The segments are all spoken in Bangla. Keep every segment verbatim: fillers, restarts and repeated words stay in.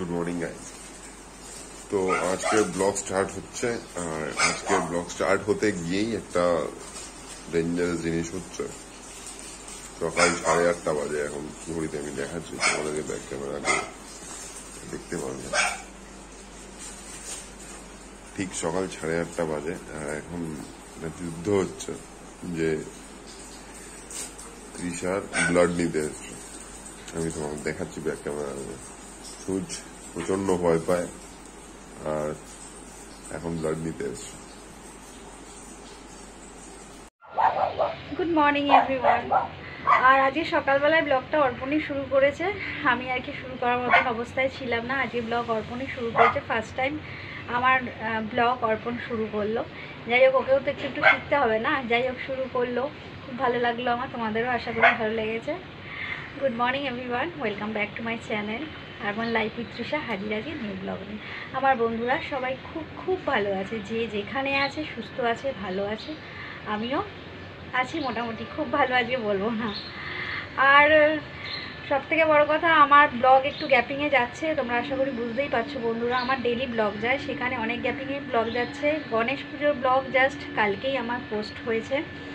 Good morning guys. তো আজকে ব্লগ স্টার্ট হচ্ছে, আর আজকে ব্লগ স্টার্ট হতে গিয়েই একটা ডেঞ্জারাস জিনিস হচ্ছে। সকাল সাড়ে আটটা বাজে এখন, ঘড়িতে আমি দেখাচ্ছি তোমাদেরকে, ব্যাক ক্যামেরা দেখতে পারবে। ঠিক সকাল সাড়ে আটটা বাজে, আর এখন যুদ্ধ হচ্ছে যে তৃষার ব্লাড নিতে এসছে। আমি তোমাকে দেখাচ্ছি ব্যাক ক্যামেরা। সূর্য প্রচন্ড ভয় পায়, আর এখন ব্লাড নিতে এসছে। Good morning everyone. আর আজকে সকালবেলায় ব্লগটা অর্পণই শুরু করেছে। আমি আর কি শুরু করার মতন অবস্থায় ছিলাম না। আজকে ব্লগ অর্পণই শুরু করেছে, ফার্স্ট টাইম আমার ব্লগ অর্পণ শুরু করলো। যাই হোক, ওকেও তো একটু একটু শিখতে হবে না। যাই হোক, শুরু করলো, খুব ভালো লাগলো আমার। তোমাদেরও আশা করি ভালো লেগেছে। Good morning everyone, welcome back to my channel urban life with Trisha. হাজির আজকে নিউ ব্লগ নিয়ে। আমার বন্ধুরা সবাই খুব খুব ভালো আছে, যে যেখানে আছে সুস্থ আছে, ভালো আছে। আমিও আছি মোটামুটি, খুব ভালো আজকে বলবো না। আর সব থেকে বড়ো কথা, আমার ব্লগ একটু গ্যাপিংয়ে যাচ্ছে। তোমরা আশা করি বুঝতেই পারছো বন্ধুরা, আমার ডেলি ব্লগ যায়, সেখানে অনেক গ্যাপিংয়ে ব্লগ যাচ্ছে। গণেশ পুজোর ব্লগ জাস্ট কালকেই আমার পোস্ট হয়েছে।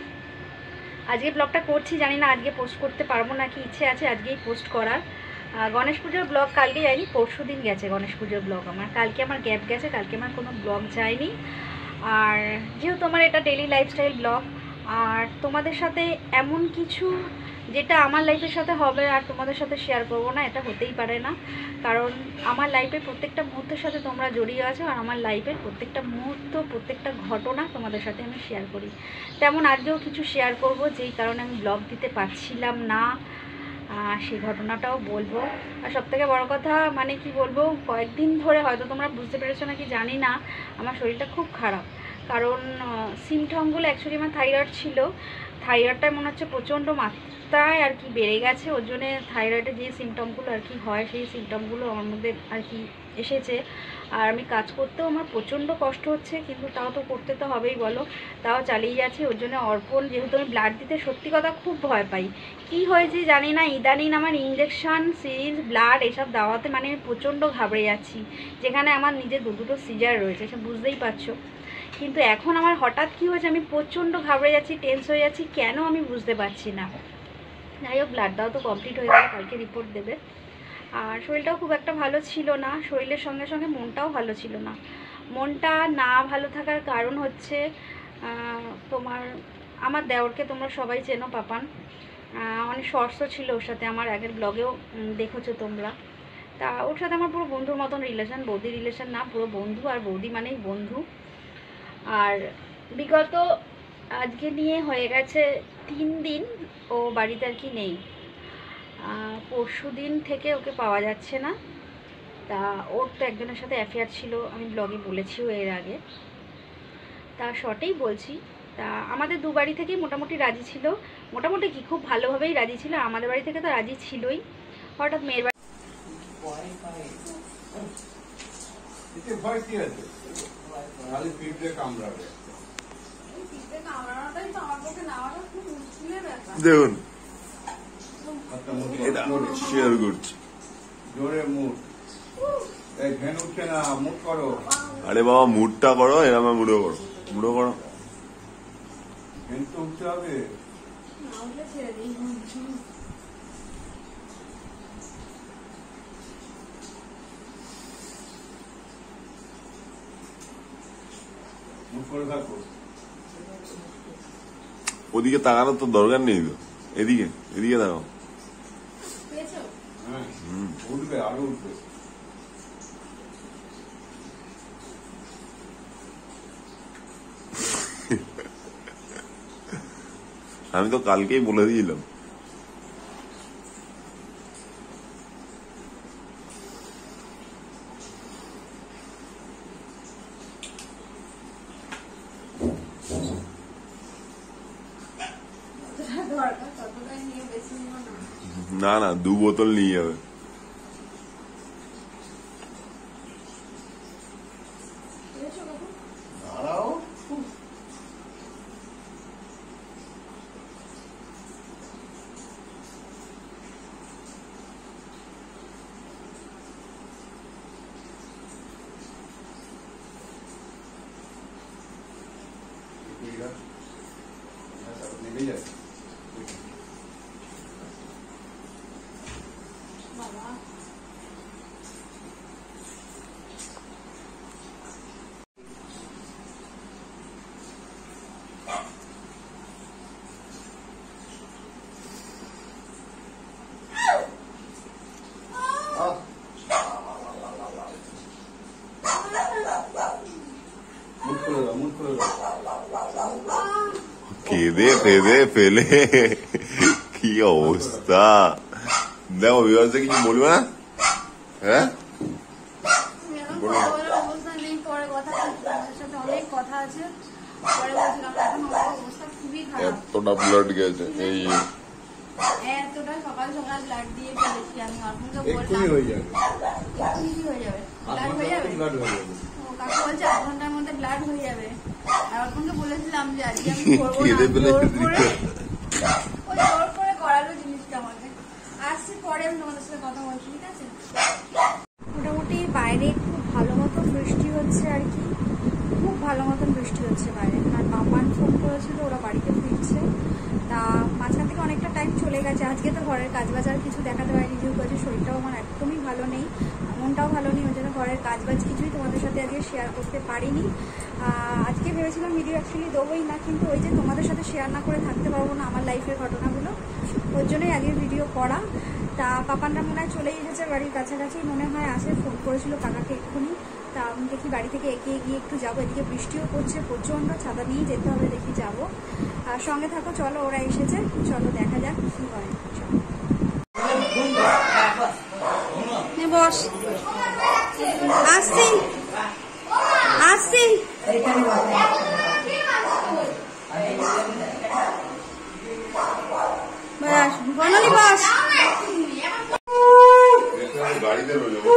আজকে ব্লগটা করছি, জানি না আজকে পোস্ট করতে পারবো নাকি, ইচ্ছে আছে আজকেই পোস্ট করার। গণেশ পুজোর ব্লগ কালকে যায়নি, পরশু দিন গেছে গণেশ পুজোর ব্লগ আমার। কালকে আমার গ্যাপ গেছে, কালকে আমার কোনো ব্লগ যায়নি। আর যেহেতু আমার এটা ডেলি লাইফস্টাইল ব্লগ, আর তোমাদের সাথে এমন কিছু যেটা আমার লাইফের সাথে হবে আর তোমাদের সাথে শেয়ার করবো না, এটা হতেই পারে না। কারণ আমার লাইফের প্রত্যেকটা মুহূর্তের সাথে তোমরা জড়িয়ে আছো, আর আমার লাইফের প্রত্যেকটা মুহূর্ত, প্রত্যেকটা ঘটনা তোমাদের সাথে আমি শেয়ার করি। তেমন আজকেও কিছু শেয়ার করব, যেই কারণে আমি ব্লগ দিতে পারছিলাম না, সেই ঘটনাটাও বলবো। আর সবথেকে বড় কথা, মানে কি বলবো, কয়েকদিন ধরে হয়তো তোমরা বুঝতে পেরেছো নাকি জানি না, আমার শরীরটা খুব খারাপ। কারণ সিমটমগুলো অ্যাকচুয়ালি আমার থাইরয়েড ছিল। থাইরয়েডটা মনে হচ্ছে প্রচণ্ড মাত্রায় আর কি বেড়ে গেছে, ওর জন্যে থাইরয়েডের যে সিমটমগুলো আর কি হয়, সেই সিমটমগুলো আমার মধ্যে আর কি এসেছে। আর আমি কাজ করতেও আমার প্রচণ্ড কষ্ট হচ্ছে, কিন্তু তাও তো করতে তো হবেই বলো, তাও চালিয়ে যাচ্ছি। ওর জন্য অর্পণ, যেহেতু আমি ব্লাড দিতে সত্যি কথা খুব ভয় পাই, কি হয়েছে জানি না, ইদানিং আমার ইঞ্জেকশন, সিরিঞ্জ, ব্লাড এসব দেওয়াতে মানে আমি প্রচণ্ড ঘাবড়ে যাচ্ছি, যেখানে আমার নিজের দু দুটো সিজার রয়েছে, সে বুঝতেই পারছো। কিন্তু এখন আমার হঠাৎ কী হয়েছে, আমি প্রচণ্ড ঘাবড়ে যাচ্ছি, টেন্স হয়ে যাচ্ছি, কেন আমি বুঝতে পারছি না। যাই হোক, ব্লাড দাও তো কমপ্লিট হয়ে গেল, কালকে রিপোর্ট দেবে। আর শরীরটাও খুব একটা ভালো ছিল না, শরীরের সঙ্গে সঙ্গে মনটাও ভালো ছিল না। মনটা না ভালো থাকার কারণ হচ্ছে তোমার, আমার দেওরকে তোমরা সবাই চেনো, পাপান। অনেক শর্টসও ছিল ওর সাথে, আমার আগের ব্লগেও দেখেছো তোমরা। তা ওর সাথে আমার পুরো বন্ধুর মতন রিলেশন, বৌদি রিলেশন না, পুরো বন্ধু। আর বৌদি মানেই বন্ধু। আর বিগত আজকে নিয়ে হয়ে গেছে তিন দিন ও বাড়িতে আর কি নেই। পরশু দিন থেকে ওকে পাওয়া যাচ্ছে না। তা ওর তো একজনের সাথে অ্যাফেয়ার ছিল, আমি ব্লগে বলেছিও এর আগে, তা শর্টেই বলছি। তা আমাদের দু বাড়ি থেকেই মোটামুটি রাজি ছিল, মোটামুটি কি খুব ভালোভাবেই রাজি ছিল। আমাদের বাড়ি থেকে তো রাজি ছিলই, হঠাৎ মেয়ের বাড়ি দেখুন এটা শেয়ার করছি। আরে বাবা, মুডটা করো, এরকম মুডও করো, মুডও করো। উঠতে হবে, ওদিকে তাকানোর তো দরকার নেই তো, এদিকে এদিকে তাকাও। উঠবে, আরো উঠবে। আমি তো কালকেই বলে দিয়েছিলাম। না না, দু বোতল নিয়ে যাবে। কেঁদে ফেদে ফেলে কি অবস্থা। দেখো বিভাসে কিছু বলবে না? হ্যাঁ এতটা ব্লাড গেছে এই এতটা সকাল সকাল ব্লাড দিয়ে ফেলেছি আমি অর্পণকে বললাম হয়ে যাবে হয়ে যাবে ব্লাড হয়ে যাবে কাকু বলছে আধ ঘন্টার মধ্যে ব্লাড হয়ে যাবে। আর অর্পণকে বলেছিলাম যে আজকে আমি করবো না, জোর করে ওই জোর করে করালো জিনিসটা আমাকে। আসছি পরে আমি তোমাদের সাথে কথা বলছি, ঠিক আছে? মোটামুটি বাইরে খুব ভালো মতন বৃষ্টি হচ্ছে আর কি, খুব ভালো মতন বৃষ্টি হচ্ছে বাইরে। আর পাপান ফোন করেছিল ওরা বাড়িতে ফিরছে, তা মাঝখান থেকে অনেকটা টাইম চলে গেছে। আজকে তো ঘরের কাজ বাজ আর কিছু দেখাতে পারিনি, যেহেতু আজকে শরীরটাও আমার একদমই ভালো নেই, মনটাও ভালো নেই, ওই জন্য ঘরের কাজ বাজ কিছুই তোমাদের সাথে আজকে শেয়ার করতে পারিনি। আজকে ভেবেছিলাম ভিডিও অ্যাকচুয়ালি দেবোই না, কিন্তু ওই যে তোমাদের সাথে শেয়ার না করে থাকতে পারবো না আমার লাইফের ঘটনাগুলো, ওর জন্যই আজকে ভিডিও করা। তা পাপানরা মনে হয় চলে এসেছে বাড়ির কাছাকাছি মনে হয়, আসে ফোন করেছিল কাকাকে এক্ষুনি। তা আমি দেখি বাড়ি থেকে এগিয়ে গিয়ে একটু যাবো, এদিকে বৃষ্টিও পড়ছে প্রচণ্ড, ছাতা নিয়েই যেতে হবে, দেখি যাবো। আর সঙ্গে থাকো, চলো ওরা এসেছে, চলো দেখা যাক কি হয়। বস আসছি আসছি বনলি বস গাড়িতে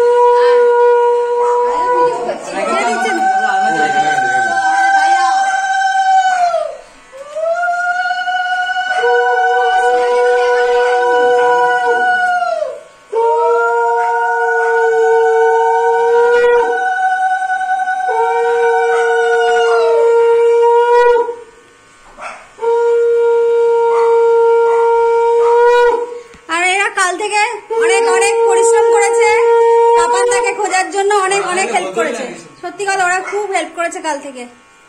সত্যি কথা, ওরা খুব হেল্প করেছে কাল থেকে।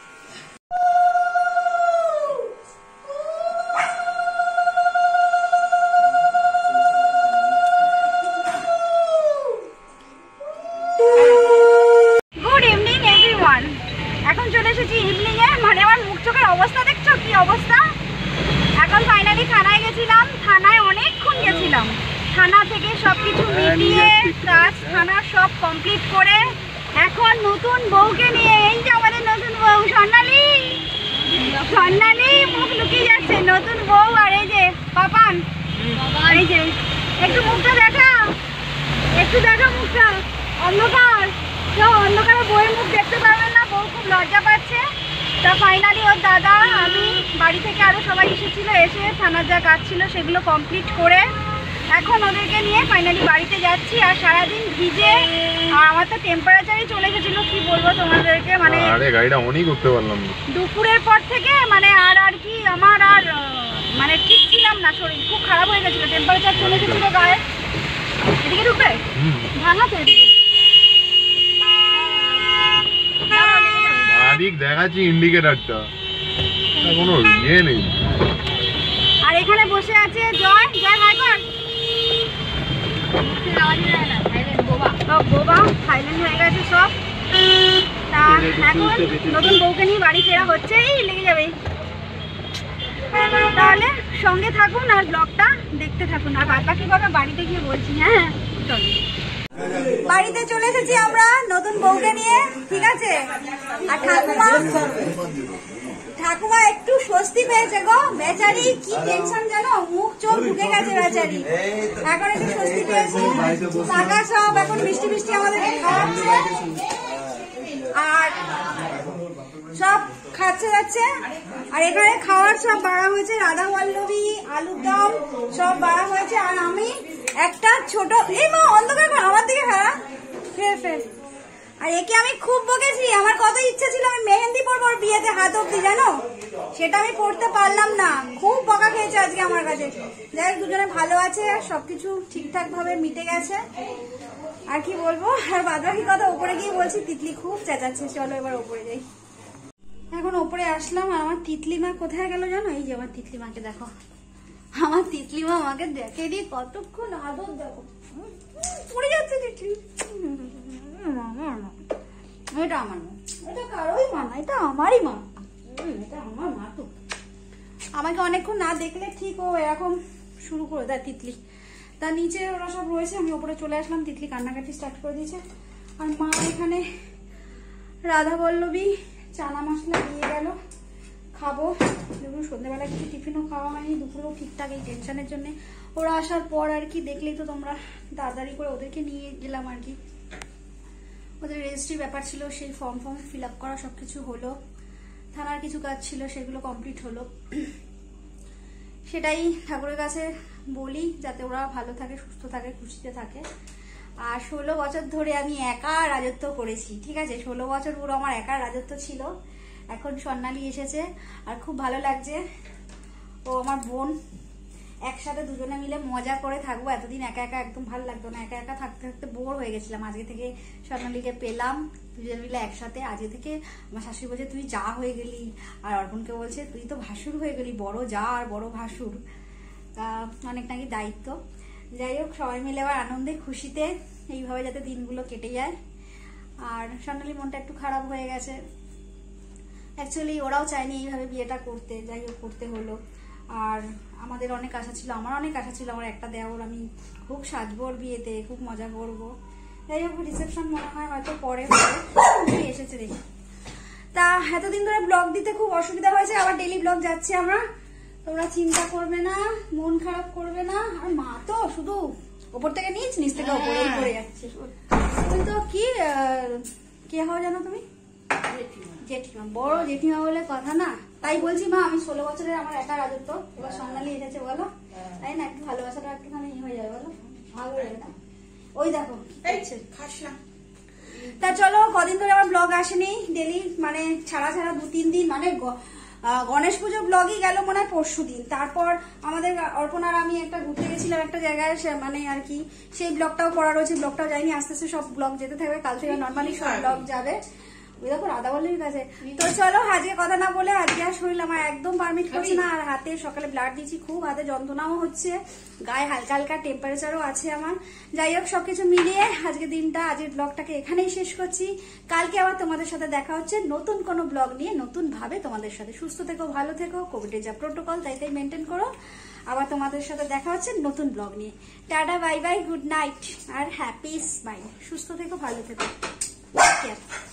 গুড ইভিনিং এভরিওয়ান, এখন চলে এসেছি ইভিনিং এ। মানে আমার মুখ চোখের অবস্থা দেখছো কি অবস্থা। এখন ফাইনালি থানায় গেছিলাম, থানায় অনেকক্ষণ গেছিলাম, থানা থেকে সবকিছু মিটিয়ে কাজ থানা সব কমপ্লিট করে এখন নতুন বউকে নিয়ে, এই যে আমাদের নতুন বউ স্বর্ণালী, স্বর্ণালী মুখ লুকিয়ে যাচ্ছে, নতুন বউ। আর এই যে পাপান, এই যে একটু মুখটা দেখা, একটু দেখা মুখটা, অন্ধকার, কেউ অন্ধকারে বউয়ের মুখ দেখতে পারবেন না, বউ খুব লজ্জা পাচ্ছে। তা ফাইনালি ওর দাদা, আমি, বাড়ি থেকে আরও সবাই এসেছিল, এসে থানার যা কাজ ছিল সেগুলো কমপ্লিট করে এখন ওদেরকে নিয়ে ফাইনালি বাড়িতে যাচ্ছি। আর সারাদিন ভিজে, আর আমার তো টেম্পারেচারই চলে গেছিল, কি বলবো তোমাদেরকে, মানে আরে গাড়িটা অনই করতে পারলাম না দুপুরের পর থেকে, মানে আর আর কি আমার আর মানে ঠিক ছিলাম না, শরীর খুব খারাপ হয়ে গেছিল, টেম্পারেচার চলে গেছিল গায়ে। এদিকে ঢুকবে ভাঙা তো, এদিকে দেখাচ্ছি ইন্ডিকেটারটা, কোনো ইয়ে নেই। আর এখানে বসে আছে জয়, জয় হাই কর, বোবা সাইলেন্ট হয়ে গেছে সব। তা এখন নতুন বউকে নিয়ে বাড়ি ফেরা হচ্ছে, এই লেগে যাবে। তাহলে সঙ্গে থাকুন আর ব্লগটা দেখতে থাকুন, আর বাদ বাকি কথা বাড়িতে গিয়ে বলছি। হ্যাঁ চল, বাড়িতে চলে এসেছি আমরা নতুন বউকে নিয়ে, ঠিক আছে। আর ঠাকুমা, ঠাকুমা একটু স্বস্তি পেয়েছে গো, বেচারি কি টেনশন জানো, মুখ চোখ ঢুকে গেছে বেচারি, এখন একটু স্বস্তি পেয়েছে। কাকা সব এখন মিষ্টি মিষ্টি আমাদের খাওয়াচ্ছে, আর সব খাচ্ছে যাচ্ছে। আর এখানে খাওয়ার সব বাড়া হয়েছে, রাধা বল্লভী, আলুর দম সব বাড়া হয়েছে। আর আমি একটা ছোট, এই মা অন্ধকার আমার দিকে, হ্যাঁ ফের ফের আর একে আমি খুব বকেছি, আমার কত ইচ্ছা ছিল আমি মেহেন্দি পরবো ওর বিয়েতে হাত অব্দি, জানো, সেটা আমি পড়তে পারলাম না। খুব বকা খেয়েছে আজকে আমার কাছে। যাই হোক, দুজনে ভালো আছে, সবকিছু ঠিকঠাক ভাবে মিটে গেছে। আর কি বলবো, আর বাদ বাকি কথা উপরে গিয়ে বলছি। তিতলি খুব চেঁচাচ্ছে, চলো এবার উপরে যাই। এখন উপরে আসলাম, আর আমার তিতলি মা কোথায় গেল জানো? এই যে আমার তিতলি মাকে দেখো, আমার তিতলি মা আমাকে দেখে দিয়ে কতক্ষণ আদর, দেখো পড়ে যাচ্ছে তিতলি। এটা আমার মা, এটা কারোই মা না, এটা আমারই মা, এটা আমার মা। তো আমাকে অনেকক্ষণ না দেখলে ঠিক ও এরকম শুরু করে দেয় তিতলি। তার নিচে ওরা সব রয়েছে, আমি ওপরে চলে আসলাম। তিতলি কান্নাকাটি স্টার্ট করে দিয়েছে। আর মা এখানে রাধা বল্লভী চানা মশলা দিয়ে গেল, খাবো। দেখুন সন্ধ্যেবেলা কিছু টিফিনও খাওয়া হয়নি, দুপুরেও ঠিকঠাক এই টেনশনের জন্য। ওরা আসার পর আর কি দেখলেই তো তোমরা, তাড়াতাড়ি করে ওদেরকে নিয়ে গেলাম আর কি। ওদের রেজিস্ট্রির ব্যাপার ছিল, সেই ফর্ম ফর্ম ফিল আপ করা সবকিছু হলো। থানার কিছু কাজ ছিল, সেগুলো কমপ্লিট হলো। সেটাই ঠাকুরের কাছে বলি, যাতে ওরা ভালো থাকে, সুস্থ থাকে, খুশিতে থাকে। আর ষোলো বছর ধরে আমি একা রাজত্ব করেছি, ঠিক আছে, ষোলো বছর পুরো আমার একা রাজত্ব ছিল। এখন স্বর্ণালী এসেছে, আর খুব ভালো লাগছে। ও আমার বোন, একসাথে দুজনে মিলে মজা করে থাকবো। এতদিন একা একা একদম ভালো লাগতো না, একা একা থাকতে থাকতে বোর হয়ে গেছিলাম। আজকে থেকে স্বর্ণালীকে পেলাম, দুজনে মিলে একসাথে। আজকে থেকে আমার শাশুড়ি বলছে তুই যা হয়ে গেলি, আর অর্পণকে বলছে তুই তো ভাসুর হয়ে গেলি, বড় যা আর বড় ভাসুর। তা অনেক নাকি দায়িত্ব। যাই হোক, সবাই মিলে আবার আনন্দে খুশিতে এইভাবে যাতে দিনগুলো কেটে যায়। আর স্বর্ণালীর মনটা একটু খারাপ হয়ে গেছে, অ্যাকচুয়ালি ওরাও চায়নি এইভাবে বিয়েটা করতে, যাই হোক করতে হলো। আর আমাদের অনেক আশা ছিল, আমার অনেক আশা ছিল, আমার একটা দেওর, আমি খুব সাজবো ওর বিয়েতে, খুব মজা করবো। যাই হোক, রিসেপশন মনে হয় হয়তো পরে এসেছে দেখি। তা এতদিন ধরে ব্লগ দিতে খুব অসুবিধা হয়েছে, আবার ডেলি ব্লগ যাচ্ছে আমরা। তোমরা চিন্তা করবে না, মন খারাপ করবে না। আর মা তো শুধু ওপর থেকে নিচ, নিচ থেকে ওপরেই পড়ে যাচ্ছে। তুমি তো কি কে হও জানো তুমি? জেঠিমা, বড় জেঠিমা বলে কথা না। তাই বলছি মা, আমি ষোলো বছরের আমার একা রাজত্ব, এবার স্বর্ণালী এসেছে বলো, তাই না? একটু ভালোবাসাটা একটুখানি হয়ে যাবে, বলো ভালো লাগে না? ওই দেখো খাস না। তা চলো, কদিন ধরে আমার ব্লগ আসেনি ডেলি, মানে ছাড়া ছাড়া দু তিন দিন, মানে গণেশ পুজো ব্লগই গেল মনে হয় পরশু দিন। তারপর আমাদের অর্পণ আর আমি একটা ঘুরতে গেছিলাম একটা জায়গায়, মানে আর কি সেই ব্লগটাও করা রয়েছে, ব্লগটাও যায়নি। আস্তে আস্তে সব ব্লগ যেতে থাকবে, কাল থেকে নর্মালি সব ব্লগ যাবে। ওই দেখো রাধা বল্লভীর কাছে। তো চলো, আজকে কথা না বলে, আজকে আর শরীর আমার একদম পারমিট করছে না। আর হাতে সকালে ব্লাড দিয়েছি, খুব হাতে যন্ত্রণাও হচ্ছে, গায়ে হালকা হালকা টেম্পারেচারও আছে আমার। যাই হোক, সবকিছু মিলিয়ে আজকে দিনটা, আজকের ব্লগটাকে এখানেই শেষ করছি। কালকে আবার তোমাদের সাথে দেখা হচ্ছে নতুন কোনো ব্লগ নিয়ে, নতুন ভাবে তোমাদের সাথে। সুস্থ থেকো, ভালো থেকো, কোভিডের যা প্রোটোকল তাই তাই মেনটেন করো। আবার তোমাদের সাথে দেখা হচ্ছে নতুন ব্লগ নিয়ে। Tata, bye bye, good night, আর হ্যাপি স্মাইল। সুস্থ থেকো, ভালো থেকো, টেক কেয়ার।